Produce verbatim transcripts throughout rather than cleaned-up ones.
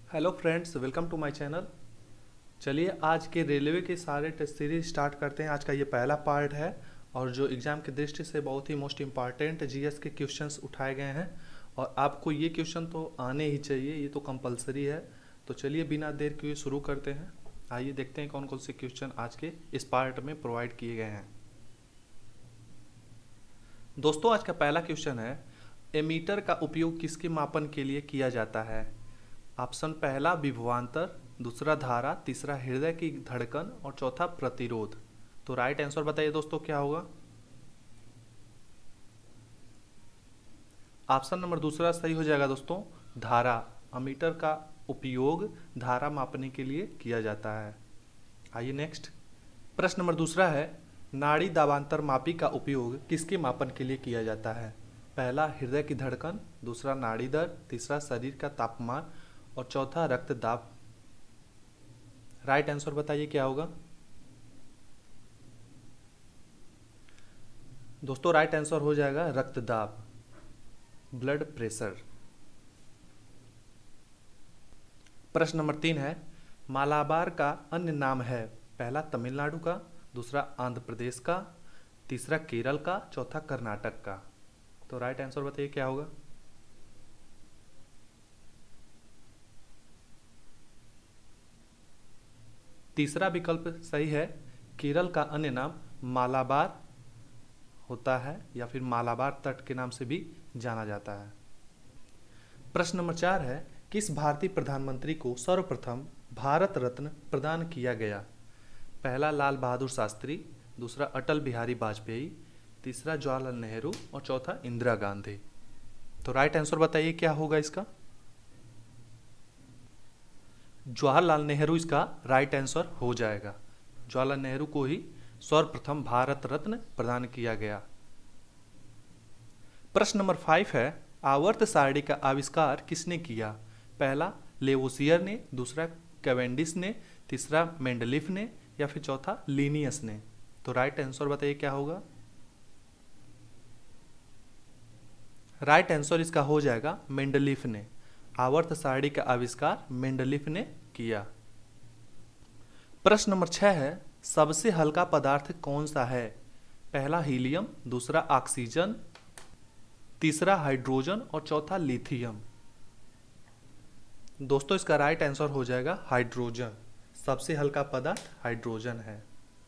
Hello friends, welcome to my channel. चलिए आज के रेलवे के सारे टेस्ट सीरीज स्टार्ट करते हैं। आज का ये पहला पार्ट है और जो एग्ज़ाम की दृष्टि से बहुत ही मोस्ट इम्पॉर्टेंट जीएस के क्वेश्चंस उठाए गए हैं और आपको ये क्वेश्चन तो आने ही चाहिए, ये तो कंपलसरी है। तो चलिए बिना देर किए शुरू करते हैं। आइए देखते हैं कौन कौन से क्वेश्चन आज के इस पार्ट में प्रोवाइड किए गए हैं। दोस्तों आज का पहला क्वेश्चन है, एमीटर का उपयोग किसके मापन के लिए किया जाता है? ऑप्शन पहला विभवांतर, दूसरा धारा, तीसरा हृदय की धड़कन और चौथा प्रतिरोध। तो राइट आंसर बताइए दोस्तों क्या होगा? ऑप्शन नंबर दूसरा सही हो जाएगा दोस्तों, धारा। अमीटर का उपयोग धारा मापने के लिए किया जाता है। आइए नेक्स्ट प्रश्न नंबर दूसरा है, नाड़ी दाबांतर मापी का उपयोग किसके मापन के लिए किया जाता है? पहला हृदय की धड़कन, दूसरा नाड़ी दर, तीसरा शरीर का तापमान और चौथा रक्तदाब। राइट आंसर बताइए क्या होगा? दोस्तों राइट आंसर हो जाएगा रक्तदाब, ब्लड प्रेशर। प्रश्न नंबर तीन है, मालाबार का अन्य नाम है? पहला तमिलनाडु का, दूसरा आंध्र प्रदेश का, तीसरा केरल का, चौथा कर्नाटक का। तो राइट आंसर बताइए क्या होगा? तीसरा विकल्प सही है, केरल का अन्य नाम मालाबार होता है या फिर मालाबार तट के नाम से भी जाना जाता है। प्रश्न नंबर चार है, किस भारतीय प्रधानमंत्री को सर्वप्रथम भारत रत्न प्रदान किया गया? पहला लाल बहादुर शास्त्री, दूसरा अटल बिहारी वाजपेयी, तीसरा जवाहरलाल नेहरू और चौथा इंदिरा गांधी। तो राइट आंसर बताइए क्या होगा इसका? जवाहरलाल नेहरू इसका राइट आंसर हो जाएगा। जवाहरलाल नेहरू को ही सर्वप्रथम भारत रत्न प्रदान किया गया। प्रश्न नंबर फाइव है, आवर्त सारणी का आविष्कार किसने किया? पहला लेवोसियर ने, दूसरा कैवेंडिश ने, तीसरा मेंडलीफ ने या फिर चौथा लीनियस ने। तो राइट आंसर बताइए क्या होगा? राइट आंसर इसका हो जाएगा मेंडलीफ ने। आवर्त सारणी का आविष्कार मेंडलीफ ने किया। प्रश्न नंबर छह है, सबसे हल्का पदार्थ कौन सा है? पहला हीलियम, दूसरा ऑक्सीजन, तीसरा हाइड्रोजन और चौथा लिथियम। दोस्तों इसका राइट आंसर हो जाएगा हाइड्रोजन। सबसे हल्का पदार्थ हाइड्रोजन है।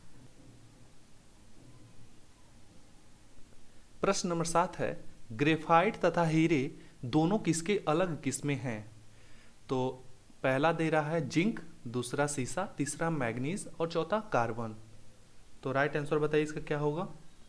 प्रश्न नंबर सात है, ग्रेफाइट तथा हीरे दोनों किसके अलग किस्में हैं? तो पहला दे रहा है जिंक, दूसरा सीसा, तीसरा मैग्नीज और चौथा कार्बन। तो राइट आंसर बताइए इसका क्या होगा?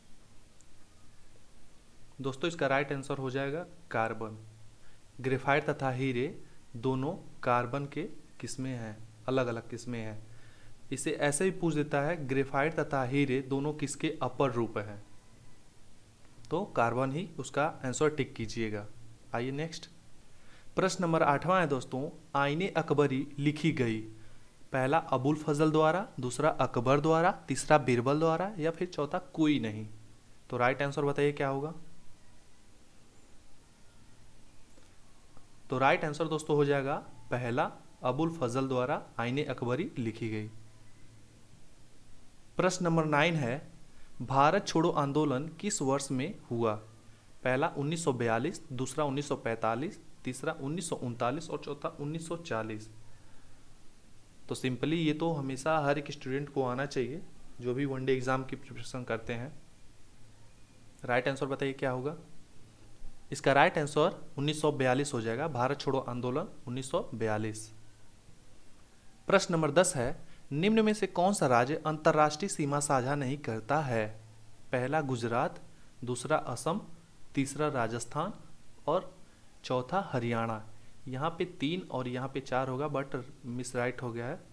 दोस्तों इसका राइट आंसर हो जाएगा कार्बन। ग्रेफाइट तथा हीरे दोनों कार्बन के किस्में हैं, अलग अलग किस्में हैं। इसे ऐसे भी पूछ देता है, ग्रेफाइट तथा हीरे दोनों किसके अपर रूप हैं? तो कार्बन ही उसका आंसर टिक कीजिएगा। आइए नेक्स्ट प्रश्न नंबर आठवां है दोस्तों, आईने अकबरी लिखी गई? पहला अबुल फजल द्वारा, दूसरा अकबर द्वारा, तीसरा बीरबल द्वारा या फिर चौथा कोई नहीं। तो राइट आंसर बताइए क्या होगा? तो राइट आंसर दोस्तों हो जाएगा पहला अबुल फजल द्वारा आईने अकबरी लिखी गई। प्रश्न नंबर नाइन है, भारत छोड़ो आंदोलन किस वर्ष में हुआ? पहला उन्नीस सौ बयालीस, दूसरा उन्नीस सौ पैंतालीस, तीसरा उन्नीस सौ उनतालीस और चौथा उन्नीस सौ चालीस। तो सिंपली ये तो हमेशा हर एक स्टूडेंट को आना चाहिए जो भी वनडे एग्जाम की प्रिपरेशन करते हैं। राइट आंसर बताइए क्या होगा? इसका राइट आंसर उन्नीस सौ बयालीस हो जाएगा। भारत छोड़ो आंदोलन उन्नीस सौ बयालीस। प्रश्न नंबर दस है, निम्न में से कौन सा राज्य अंतर्राष्ट्रीय सीमा साझा नहीं करता है? पहला गुजरात, दूसरा असम, तीसरा राजस्थान और चौथा हरियाणा। यहाँ पे तीन और यहाँ पे चार होगा बट मिस राइट हो गया है।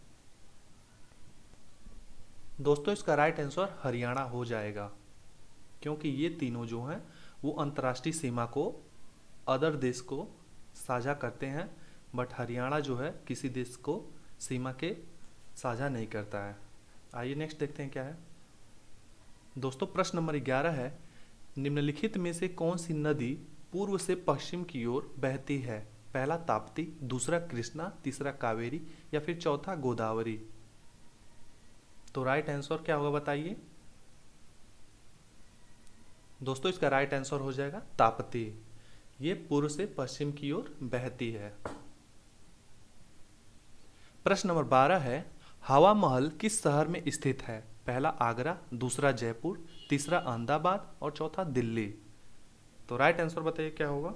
दोस्तों इसका राइट आंसर हरियाणा हो जाएगा, क्योंकि ये तीनों जो हैं वो अंतर्राष्ट्रीय सीमा को अदर देश को साझा करते हैं, बट हरियाणा जो है किसी देश को सीमा के साझा नहीं करता है। आइए नेक्स्ट देखते हैं क्या है। दोस्तों प्रश्न नंबर ग्यारह है, निम्नलिखित में से कौन सी नदी पूर्व से पश्चिम की ओर बहती है? पहला ताप्ती, दूसरा कृष्णा, तीसरा कावेरी या फिर चौथा गोदावरी। तो राइट आंसर क्या होगा बताइए दोस्तों। इसका राइट आंसर हो जाएगा ताप्ती। ये पूर्व से पश्चिम की ओर बहती है। प्रश्न नंबर बारह है, हवा महल किस शहर में स्थित है? पहला आगरा, दूसरा जयपुर, तीसरा अहमदाबाद और चौथा दिल्ली। तो राइट आंसर बताइए क्या होगा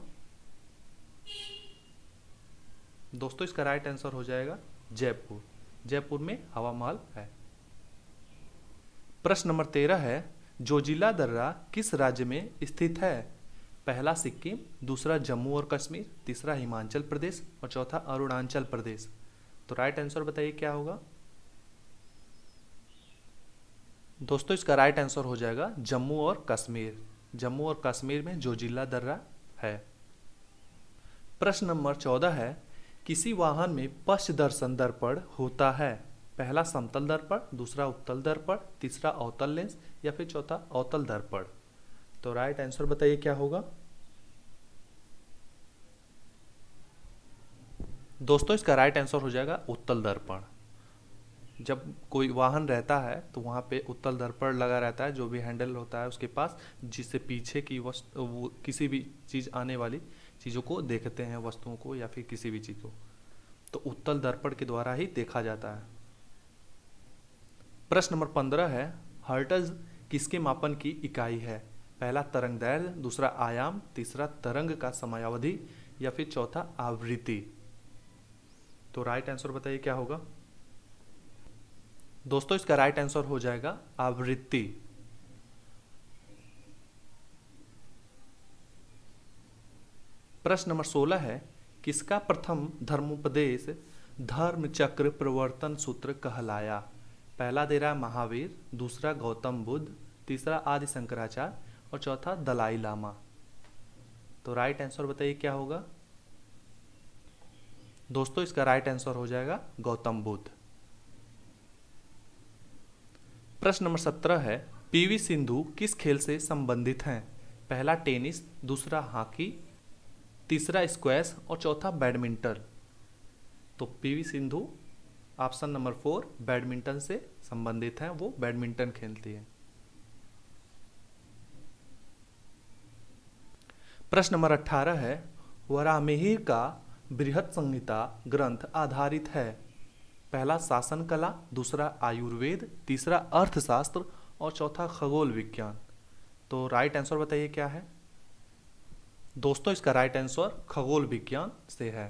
दोस्तों। इसका राइट आंसर हो जाएगा जयपुर। जयपुर में हवा महल है। प्रश्न नंबर तेरह है, जोजिला दर्रा किस राज्य में स्थित है? पहला सिक्किम, दूसरा जम्मू और कश्मीर, तीसरा हिमाचल प्रदेश और चौथा अरुणाचल प्रदेश। तो राइट आंसर बताइए क्या होगा दोस्तों। इसका राइट आंसर हो जाएगा जम्मू और कश्मीर। जम्मू और कश्मीर में जोजिला दर्रा है। प्रश्न नंबर चौदह है, किसी वाहन में पश्च दर्शन दर्पण होता है? पहला समतल दर्पण, दूसरा उत्तल दर्पण, तीसरा अवतल लेंस या फिर चौथा अवतल दर्पण। तो राइट आंसर बताइए क्या होगा दोस्तों। इसका राइट आंसर हो जाएगा उत्तल दर्पण। जब कोई वाहन रहता है तो वहाँ पे उत्तल दर्पण लगा रहता है, जो भी हैंडल होता है उसके पास, जिससे पीछे की वस्तु वो किसी भी चीज़ आने वाली चीज़ों को देखते हैं, वस्तुओं को या फिर किसी भी चीज़ को, तो उत्तल दर्पण के द्वारा ही देखा जाता है। प्रश्न नंबर पंद्रह है, हर्ट्ज किसके मापन की इकाई है? पहला तरंग दैर्घ्य, दूसरा आयाम, तीसरा तरंग का समयावधि या फिर चौथा आवृत्ति। तो राइट आंसर बताइए क्या होगा दोस्तों। इसका राइट आंसर हो जाएगा आवृत्ति। प्रश्न नंबर सोलह है, किसका प्रथम धर्मोपदेश धर्म चक्र प्रवर्तन सूत्र कहलाया? पहला दे रहा है महावीर, दूसरा गौतम बुद्ध, तीसरा आदि शंकराचार्य और चौथा दलाई लामा। तो राइट आंसर बताइए क्या होगा दोस्तों। इसका राइट आंसर हो जाएगा गौतम बुद्ध। प्रश्न नंबर सत्रह है, पीवी सिंधु किस खेल से संबंधित हैं? पहला टेनिस, दूसरा हॉकी, तीसरा स्क्वैश और चौथा बैडमिंटन। तो PV Sindhu option number four badminton से संबंधित हैं, वो बैडमिंटन खेलती है। प्रश्न नंबर अठारह है, वराहमिहिर का बृहत संहिता ग्रंथ आधारित है? पहला शासन कला, दूसरा आयुर्वेद, तीसरा अर्थशास्त्र और चौथा खगोल विज्ञान। तो राइट आंसर बताइए क्या है दोस्तों। इसका राइट आंसर खगोल विज्ञान से है।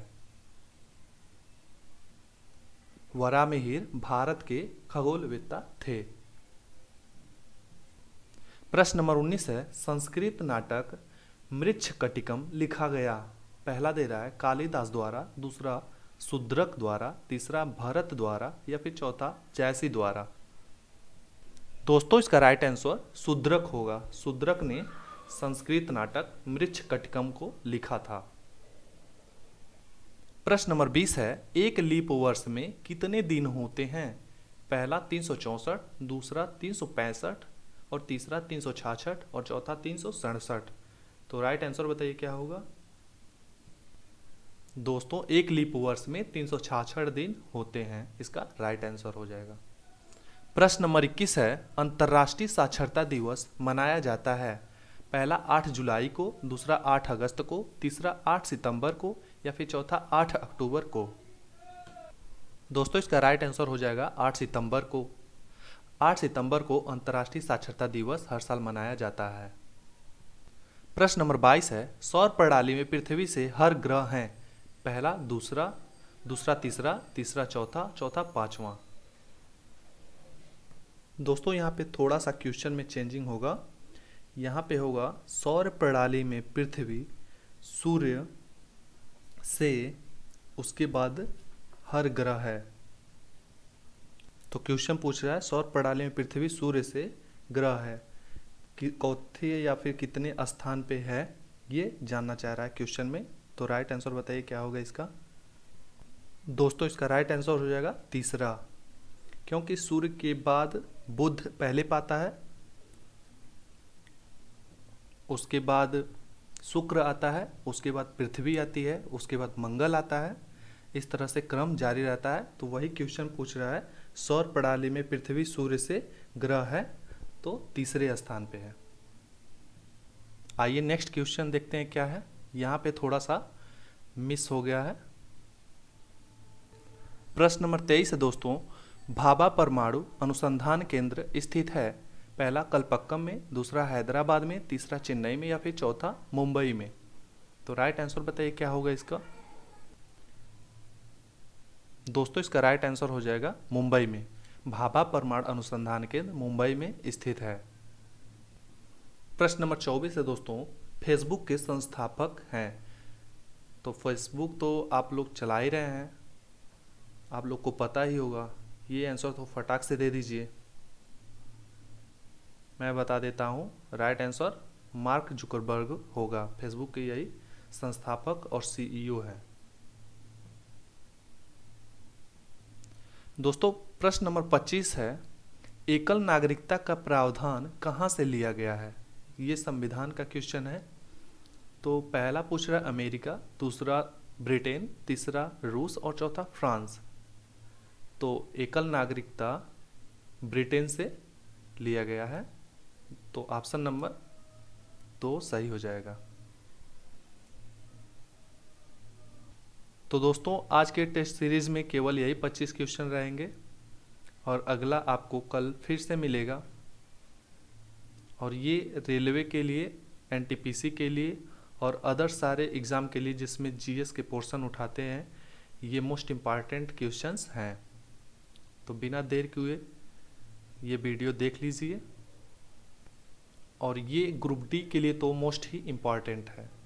वराहमिहिर भारत के खगोलवेत्ता थे। प्रश्न नंबर उन्नीस है, संस्कृत नाटक मृच्छकटिकम लिखा गया? पहला दे रहा है कालिदास द्वारा, दूसरा शूद्रक द्वारा, तीसरा भरत द्वारा या फिर चौथा जयसी द्वारा। दोस्तों इसका राइट आंसर शूद्रक होगा। शूद्रक ने संस्कृत नाटक मृच्छकटिकम को लिखा था। प्रश्न नंबर बीस है, एक लीप वर्ष में कितने दिन होते हैं? पहला तीन सौ चौसठ, दूसरा तीन सौ पैंसठ और तीसरा तीन सौ छाछठ और चौथा तीन सौ सड़सठ। तो राइट आंसर बताइए क्या होगा दोस्तों। एक लीप वर्ष में तीन सौ छाछठ दिन होते हैं, इसका राइट आंसर हो जाएगा। प्रश्न नंबर इक्कीस है, अंतर्राष्ट्रीय साक्षरता दिवस मनाया जाता है? पहला आठ जुलाई को, दूसरा आठ अगस्त को, तीसरा आठ सितंबर को या फिर चौथा आठ अक्टूबर को। दोस्तों इसका राइट आंसर हो जाएगा आठ सितंबर को। आठ सितंबर को अंतर्राष्ट्रीय साक्षरता दिवस हर साल मनाया जाता है। प्रश्न नंबर बाईस है, सौर प्रणाली में पृथ्वी से हर ग्रह हैं? पहला दूसरा, दूसरा तीसरा, तीसरा चौथा, चौथा पांचवा। दोस्तों यहाँ पे थोड़ा सा क्वेश्चन में चेंजिंग होगा। यहाँ पे होगा सौर प्रणाली में पृथ्वी सूर्य से उसके बाद हर ग्रह है। तो क्वेश्चन पूछ रहा है सौर प्रणाली में पृथ्वी सूर्य से ग्रह है कि कौथे या फिर कितने स्थान पे है, ये जानना चाह रहा है क्वेश्चन में। तो राइट आंसर बताइए क्या होगा इसका। दोस्तों इसका राइट आंसर हो जाएगा तीसरा, क्योंकि सूर्य के बाद बुध पहले पाता है, उसके बाद शुक्र आता है, उसके बाद पृथ्वी आती है, उसके बाद मंगल आता है। इस तरह से क्रम जारी रहता है। तो वही क्वेश्चन पूछ रहा है, सौर प्रणाली में पृथ्वी सूर्य से ग्रह है तो तीसरे स्थान पे है। आइए नेक्स्ट क्वेश्चन देखते हैं क्या है। यहाँ पे थोड़ा सा मिस हो गया है। प्रश्न नंबर तेईस है दोस्तों, भाभा परमाणु अनुसंधान केंद्र स्थित है पहला कलपक्कम में, दूसरा हैदराबाद में, तीसरा चेन्नई में या फिर चौथा मुंबई में। तो राइट आंसर बताइए क्या होगा इसका। दोस्तों इसका राइट आंसर हो जाएगा मुंबई में। भाभा परमाणु अनुसंधान केंद्र मुंबई में स्थित है। प्रश्न नंबर चौबीस है दोस्तों, फेसबुक के संस्थापक हैं। तो फेसबुक तो आप लोग चला ही रहे हैं, आप लोग को पता ही होगा। ये आंसर तो फटाक से दे दीजिए। मैं बता देता हूँ, राइट आंसर मार्क जुकरबर्ग होगा। फेसबुक के यही संस्थापक और सीईओ हैं। दोस्तों प्रश्न नंबर पच्चीस है, एकल नागरिकता का प्रावधान कहाँ से लिया गया है। ये संविधान का क्वेश्चन है। तो पहला पूछ रहा है अमेरिका, दूसरा ब्रिटेन, तीसरा रूस और चौथा फ्रांस। तो एकल नागरिकता ब्रिटेन से लिया गया है, तो ऑप्शन नंबर दो सही हो जाएगा। तो दोस्तों आज के टेस्ट सीरीज में केवल यही पच्चीस क्वेश्चन रहेंगे और अगला आपको कल फिर से मिलेगा। और ये रेलवे के लिए, एनटीपीसी के लिए और अदर सारे एग्ज़ाम के लिए जिसमें जीएस के पोर्शन उठाते हैं, ये मोस्ट इम्पॉर्टेंट क्वेश्चंस हैं। तो बिना देर किए ये वीडियो देख लीजिए। और ये ग्रुप डी के लिए तो मोस्ट ही इम्पॉर्टेंट है।